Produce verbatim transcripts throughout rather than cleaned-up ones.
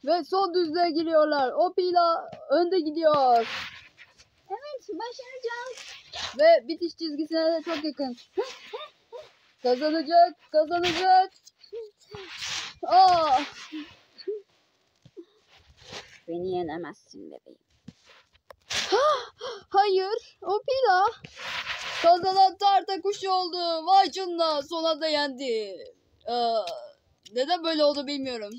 Ve son düzlüğe giriyorlar. Opila önde gidiyor. Evet, başaracağız. Ve bitiş çizgisine de çok yakın. Kazanacak, kazanacak. Aa! Beni yenemezsin bebeğim. Hayır, Opila. Kazanan tarta kuşu oldu. Vay canına, son anda yendi. Ee, neden böyle oldu bilmiyorum.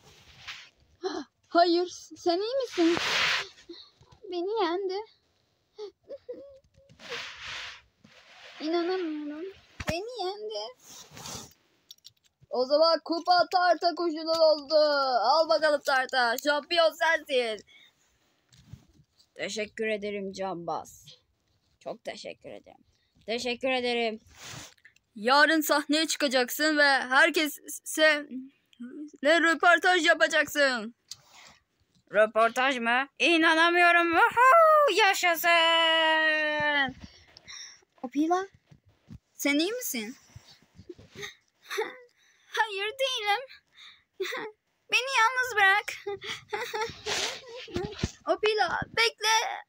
Hayır, sen iyi misin? Beni yendi. İnanamıyorum. Beni yendi. O zaman kupa tarta kuşunun oldu. Al bakalım tarta. Şampiyon sensin. Teşekkür ederim Cambaz. Çok teşekkür ederim. Teşekkür ederim. Yarın sahneye çıkacaksın ve herkese ne röportaj yapacaksın. Röportaj mı? İnanamıyorum. Woohoo! Yaşasın. Opila, sen iyi misin? Hayır değilim. Beni yalnız bırak. Opila, bekle.